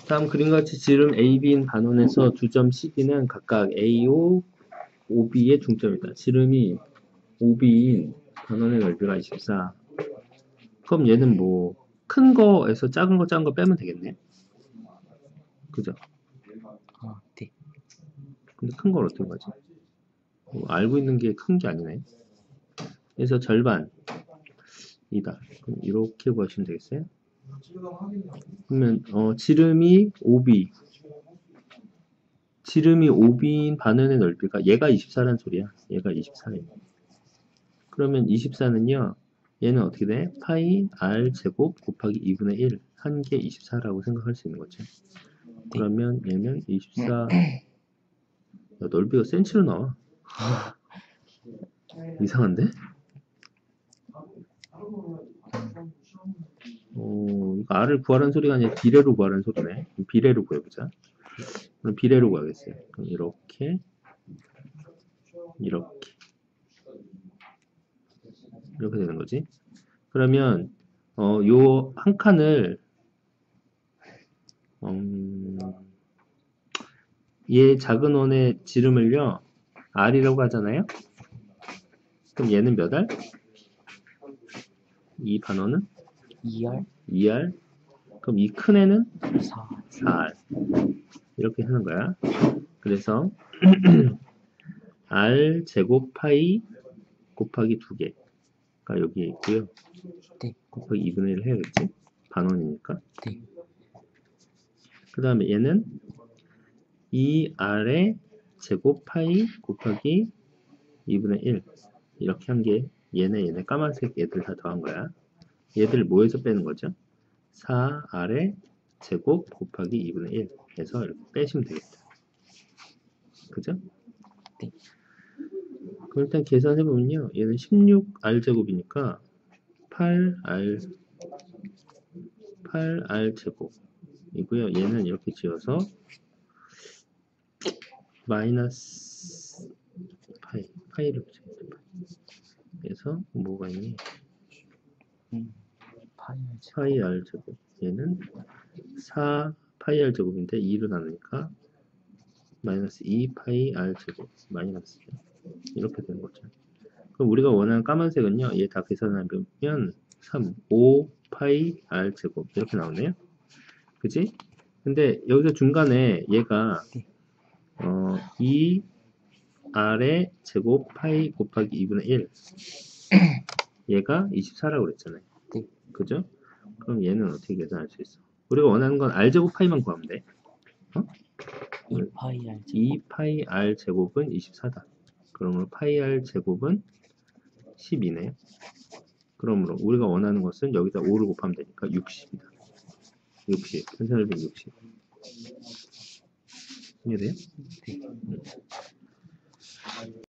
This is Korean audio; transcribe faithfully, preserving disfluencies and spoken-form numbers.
다음 그림과 같이 지름 에이비인 반원에서 두 점 씨비는 각각 에이오, 오비의 중점이다. 지름이 오비인 반원의 넓이가 이십사. 그럼 얘는 뭐 큰 거에서 작은 거 작은 거 빼면 되겠네. 그죠? 어, 네. 근데 큰 걸 어떻게 하지? 뭐 알고 있는 게 큰 게 아니네. 그래서 절반이다. 그럼 이렇게 구하시면 되겠어요? 그러면 어, 지름이 오비. 지름이 오비인 반원의 넓이가 얘가 이십사란 소리야. 얘가 이십사예요. 그러면 이십사는요. 얘는 어떻게 돼? 파이 r 제곱 곱하기 이분의 일. 한 개 이십사라고 생각할 수 있는 거죠. 그러면 얘는 이십사. 야, 넓이가 센치로 나와. 이상한데? 어, 이거 r을 구하라는 소리가 아니라 비례로 구하라는 소리네. 비례로 구해보자. 그럼 비례로 구하겠어요. 그럼 이렇게, 이렇게. 이렇게 되는 거지. 그러면, 어, 요 한 칸을, 음, 얘 작은 원의 지름을요, r이라고 하잖아요? 그럼 얘는 몇 알? 이 반원은? 이 알? 이 알. 그럼 이 큰 애는? 사. 사 알. 이렇게 하는 거야. 그래서 r 제곱 파이 곱하기 두 개가 여기에 있고요. 네. 곱하기 이분의 일 해야겠지? 반원이니까. 네. 그 다음에 얘는 이 알의 제곱 파이 곱하기 이분의 일. 이렇게 한 게 얘네 얘네 까만색 얘들 다 더한 거야. 얘들 뭐에서 빼는 거죠? 사 알의 제곱 곱하기 이분의 일 해서 이렇게 빼시면 되겠다. 그죠? 네. 그럼 일단 계산해보면요. 얘는 십육 알 제곱이니까 팔 알 팔 알 제곱이고요. 얘는 이렇게 지어서 마이너스 파이 파이를 붙여야겠다. 그래서 뭐가 있니? 음, 파이 알 제곱. 파이 알 제곱. 얘는 사 파이 알 제곱인데 이로 나누니까 마이너스 이 파이 알 제곱 마이너스 이렇게 되는 거죠. 그럼 우리가 원하는 까만색은요. 얘 다 계산하면 삼, 오 파이 알 제곱 이렇게 나오네요. 그치? 근데 여기서 중간에 얘가 어, 이 알의 제곱 파이 곱하기 이분의 일 얘가 이십사라고 그랬잖아요. 네. 그죠? 그럼 얘는 어떻게 계산할 수 있어? 우리가 원하는 건 r 제곱 파이만 구하면 돼. 어? 이 파이 알 제곱. 이 파이 r 제곱은 이십사다. 그러므로 파이 r 제곱은 십이네요. 그러므로 우리가 원하는 것은 여기다 오를 곱하면 되니까 육십이다. 육십. 천천히 육십. 이해돼요? 네. 음.